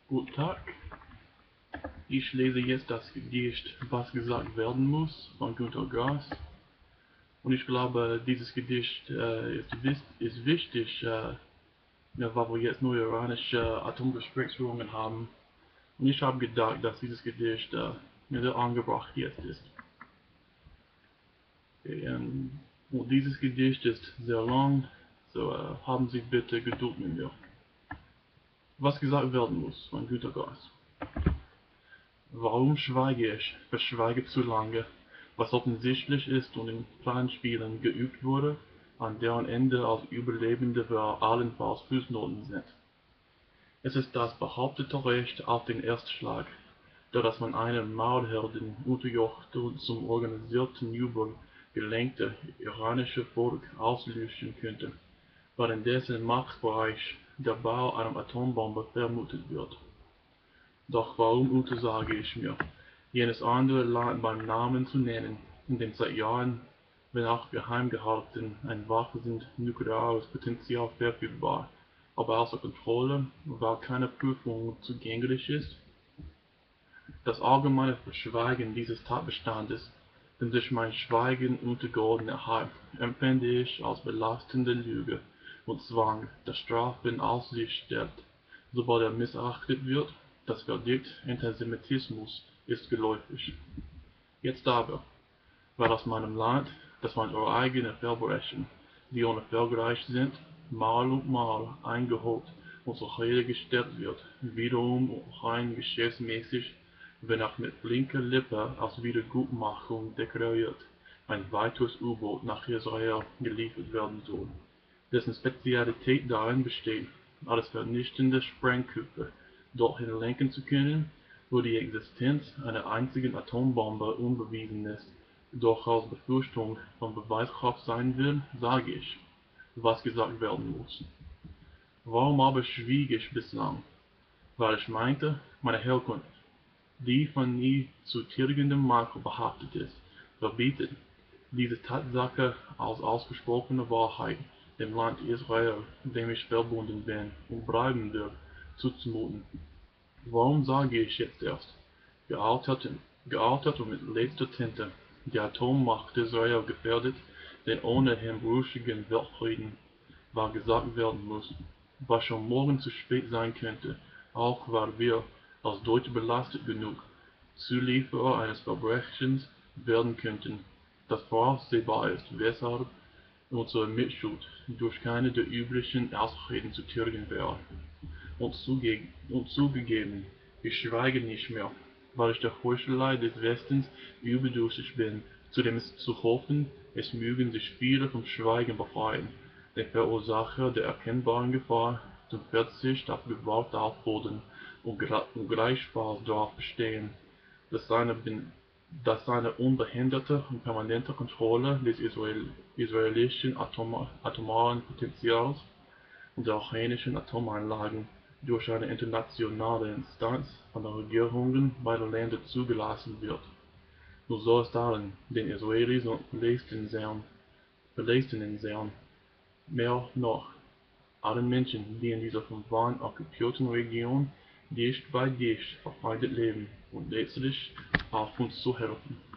Guten Tag, ich lese jetzt das Gedicht Was gesagt werden muss von Günter Grass. Und ich glaube, dieses Gedicht ist wichtig, weil wir jetzt neue iranische Atomgesprächsführungen haben. Und ich habe gedacht, dass dieses Gedicht sehr angebracht jetzt ist. Okay, und dieses Gedicht ist sehr lang, so haben Sie bitte Geduld mit mir. Was gesagt werden muss von Günter Grass. Warum schweige ich, verschweige zu lange, was offensichtlich ist und in Planspielen geübt wurde, an deren Ende als Überlebende wir allenfalls Fußnoten sind? Es ist das behauptete Recht auf den Erstschlag, dass man einen Maulhelden unterjochte und zum organisierten Jubel gelenkte iranische Volk auslöschen könnte, weil in dessen Machtbereich der Bau einer Atombombe vermutet wird. Doch warum untersage ich mir, jenes andere Land beim Namen zu nennen, in dem seit Jahren, wenn auch geheim gehalten, ein wachsendes nukleares Potenzial verfügbar, aber außer Kontrolle, weil keine Prüfung zugänglich ist? Das allgemeine Verschweigen dieses Tatbestandes, dem sich mein Schweigen untergeordnet hat, empfinde ich als belastende Lüge und Zwang, der Strafen auf sich stellt, sobald er missachtet wird. Das Verdikt Antisemitismus ist geläufig. Jetzt aber, weil aus meinem Land, das mein eigene Verbrechen, die ohne Vergleich sind, Mal und Mal eingeholt und zur Rede gestellt wird, wiederum rein geschäftsmäßig, wenn auch mit blinker Lippe als Wiedergutmachung deklariert, ein weiteres U-Boot nach Israel geliefert werden soll, dessen Spezialität darin besteht, alles vernichtende Sprengköpfe dorthin lenken zu können, wo die Existenz einer einzigen Atombombe unbewiesen ist, doch aus Befürchtung von Beweiskraft sein will, sage ich, was gesagt werden muss. Warum aber schwieg ich bislang? Weil ich meinte, meine Herkunft, die von nie zu tilgendem Makel behaftet ist, verbietet, diese Tatsache als ausgesprochene Wahrheit dem Land Israel, dem ich verbunden bin und bleiben will, zuzumuten. Warum sage ich jetzt erst, gealtert und mit letzter Tinte, die Atommacht Israel gefährdet, den ohnehin brüchigen Weltfrieden, weil gesagt werden muss, was schon morgen zu spät sein könnte, auch weil wir, als Deutsche belastet genug, Zulieferer eines Verbrechens werden könnten, das voraussehbar ist, weshalb unsere Mitschuld durch keine der üblichen Ausreden zu tilgen wäre. Und zugegeben, ich schweige nicht mehr, weil ich der Heuchelei des Westens überdrüssig bin, zudem ist zu hoffen, es mögen sich viele vom Schweigen befreien, den Verursacher der erkennbaren Gefahr zum Verzicht auf Gewalt auffordern und gleichfalls darauf bestehen, dass seine unbehinderte und permanente Kontrolle des israelischen atomaren Potenzials und der iranischen Atomanlagen durch eine internationale Instanz von den Regierungen beider Länder zugelassen wird. Nur so ist allen, den Israelis und Palästinensern, mehr noch allen Menschen, die in dieser vom Wahn okkupierten Region dicht bei dicht verfeindet leben und letztlich auf uns zu helfen.